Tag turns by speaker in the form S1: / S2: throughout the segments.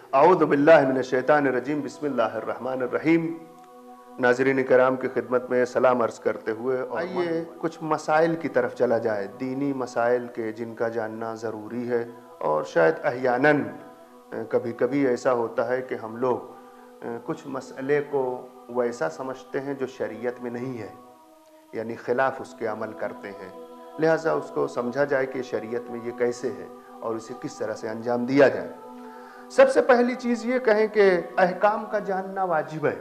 S1: اعوذ باللہ من الشیطان الرجیم، بسم اللہ الرحمن الرحیم۔ ناظرین کرام کی خدمت میں سلام عرض کرتے ہوئے آئیے کچھ مسائل کی طرف چلا جائے، دینی مسائل کے جن کا جاننا ضروری ہے، اور شاید احیاناً کبھی کبھی ایسا ہوتا ہے کہ ہم لوگ کچھ مسئلے کو ویسا سمجھتے ہیں جو شریعت میں نہیں ہے، یعنی خلاف اس کے عمل کرتے ہیں، لہٰذا اس کو سمجھا جائے کہ شریعت میں یہ کیسے ہے اور اسے کس طرح سے انجام دیا جائے۔ سب سے پہلی چیز یہ کہیں کہ احکام کا جاننا واجب ہے،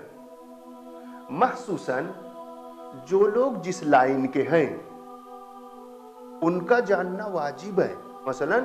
S1: مخصوصاً جو لوگ جس لائن کے ہیں ان کا جاننا واجب ہے۔ مثلا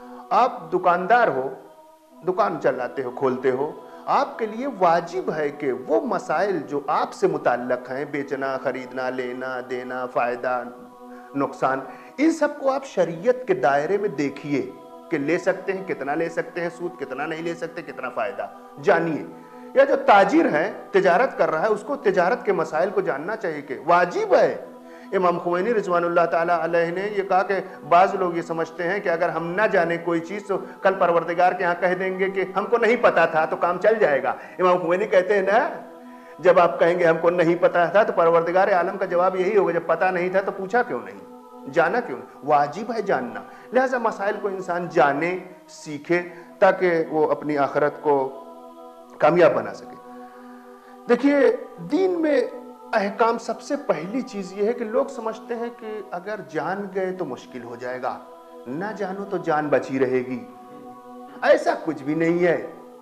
S1: آپ دکاندار ہو، دکان چلاتے ہو، کھولتے ہو، آپ کے لیے واجب ہے کہ وہ مسائل جو آپ سے متعلق ہیں، بیچنا، خریدنا، لینا، دینا، فائدہ، نقصان، ان سب کو آپ شریعت کے دائرے میں دیکھیے کہ لے سکتے ہیں، کتنا لے سکتے ہیں، سود کتنا نہیں لے سکتے، کتنا فائدہ جانیے۔ یا جو تاجر ہے، تجارت کر رہا ہے، اس کو تجارت کے مسائل کو جاننا چاہیے کہ واجب ہے۔ امام خمینی رضوان اللہ تعالیٰ علیہ نے یہ کہا کہ بعض لوگ یہ سمجھتے ہیں کہ اگر ہم نہ جانیں کوئی چیز تو کل پروردگار کے ہاں کہہ دیں گے کہ ہم کو نہیں پتا تھا تو کام چل جائے گا۔ امام خمینی کہتے ہیں نا، جب آپ کہیں گے ہم کو نہیں پتا تھا تو پروردگار عالم کا جواب یہی ہوگا، جب پتا نہیں تھا تو پوچھا کیوں نہیں، جانا کیوں نہیں؟ واجب ہے جاننا۔ لہٰذا مسائل کو انسان جانے، سیکھے، تاکہ وہ اپنی آخرت کو کامیاب بنا سکے۔ دیکھیے، دین میں احکام سب سے پہلی چیز یہ ہے کہ لوگ سمجھتے ہیں کہ اگر جان گئے تو مشکل ہو جائے گا، نہ جانو تو جان بچی رہے گی۔ ایسا کچھ بھی نہیں ہے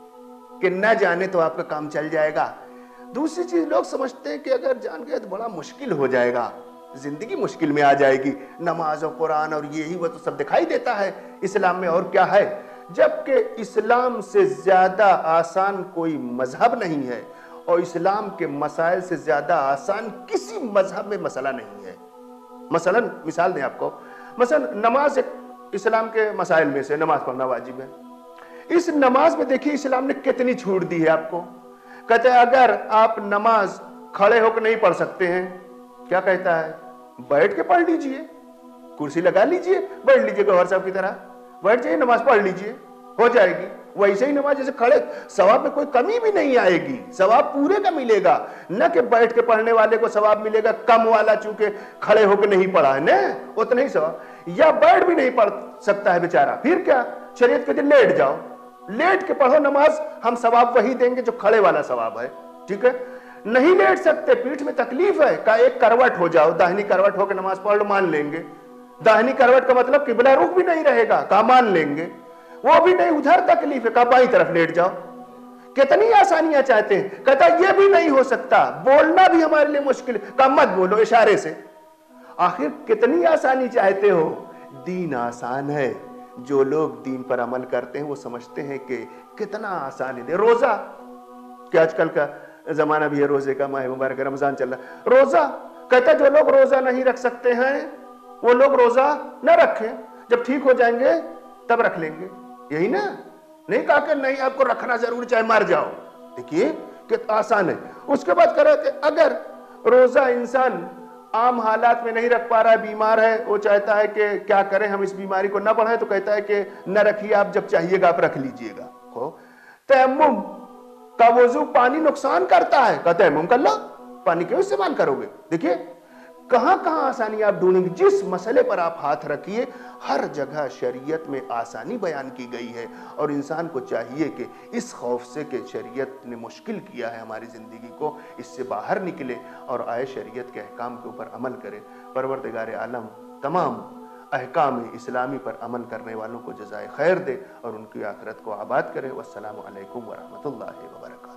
S1: کہ نہ جانے تو آپ کا کام چل جائے گا۔ دوسری چیز، لوگ سمجھتے ہیں کہ اگر جان گئے تو بڑا مشکل ہو جائے گا، زندگی مشکل میں آ جائے گی، نماز و قرآن اور یہی وہ تو سب دکھائی دیتا ہے اسلام میں، اور کیا ہے؟ جبکہ اسلام سے زیادہ آسان کوئی مذہب نہیں ہے، اور اسلام کے مسائل سے زیادہ آسان کسی مذہب میں مسئلہ نہیں ہے۔ مثلا مثال دیں آپ کو، مثلا نماز ایک اسلام کے مسائل میں سے، نماز پڑھنا واجب ہے۔ اس نماز میں دیکھیے اسلام نے کتنی چھوٹ دی ہے آپ کو۔ کہتے ہیں اگر آپ نماز کھڑے ہو کے نہیں پڑھ سکتے ہیں، کیا کہتا ہے؟ بیٹھ کے پڑھ لیجئے، کرسی لگا لیجئے، بیٹھ لیجئے گوہر صاحب کی طرح، بیٹھ جائیے، نماز پڑھ لیجئے، ہو جائے گی۔ ویسے ہی نماز جیسے کھڑے، ثواب میں کوئی کمی بھی نہیں آئے گی، ثواب پورے کا ملے گا، نہ کہ بیٹھ کے پڑھنے والے کو ثواب ملے گا کم والا، چونکہ کھڑے ہو کے نہیں پڑھا ہے نا، اتنا ہی ثواب۔ یا بیٹھ بھی نہیں پڑھ سکتا ہے بیچارہ، پھر کیا؟ شریعت کہتے ہیں لیٹ جاؤ، لیٹ کے پڑھو نماز، ہم ثواب وہی دیں گے جو کھڑے والا ثواب ہے، ٹھیک ہے؟ نہیں لیٹ سکتے، پیٹھ میں تکلیف ہے، کہا ایک کروٹ ہو جاؤ، داہنی کروٹ ہو کے نماز پڑھ لو، مان لیں گے۔ داہنی کروٹ کا مطلب قبلہ رخ بھی نہیں رہے گا، کہا مان لیں گے۔ وہ بھی نہیں، ادھر تکلیف ہے، کہا بائیں طرف لیٹ جاؤ۔ کتنی آسانیاں چاہتے ہیں، کہتا یہ بھی نہیں ہو سکتا، بولنا بھی ہمارے لیے مشکل، کہا مت بولو، اشارے سے۔ آخر کتنی آسانی چاہتے ہو؟ دین آسان ہے۔ جو لوگ دین پر عمل کرتے ہیں وہ سمجھتے ہیں کہ کتنا آسان ہے۔ روزہ، کہ آج کل کا زمانہ بھی ہے روزے کا، ماہ مبارک رمضان چل رہا ہے، روزہ کہتا ہے جو لوگ روزہ نہیں رکھ سکتے ہیں وہ لوگ روزہ نہ رکھیں، جب ٹھیک ہو جائیں گے تب رکھ لیں گے، یہی نا؟ نہیں کہا کہ نہیں آپ کو رکھنا ضرور چاہے مر جاؤ۔ دیکھیے کہ آسان ہے۔ اس کے بعد کہہ رہا کہ اگر روزہ انسان عام حالات میں نہیں رکھ پا رہا ہے، بیمار ہے، وہ چاہتا ہے کہ کیا کریں ہم اس بیماری کو نہ بڑھائیں، تو کہتا ہے کہ نہ رکھیے، آپ جب چاہیے گا آپ رکھ لیجئے گا۔ تیمم کا وضو پانی نقصان کرتا ہے، کہتا ہے تیمم کر لو، پانی کیوں استعمال کرو گے؟ دیکھیے کہاں کہاں آسانی آپ ڈھونڈیں گے، جس مسئلے پر آپ ہاتھ رکھیے ہر جگہ شریعت میں آسانی بیان کی گئی ہے، اور انسان کو چاہیے کہ اس خوف سے کہ شریعت نے مشکل کیا ہے ہماری زندگی کو، اس سے باہر نکلے اور آئے شریعت کے احکام کے اوپر عمل کرے۔ پروردگار عالم تمام احکام اسلامی پر عمل کرنے والوں کو جزائے خیر دے اور ان کی آخرت کو آباد کرے۔ والسلام علیکم ورحمۃ اللہ وبرکاتہ۔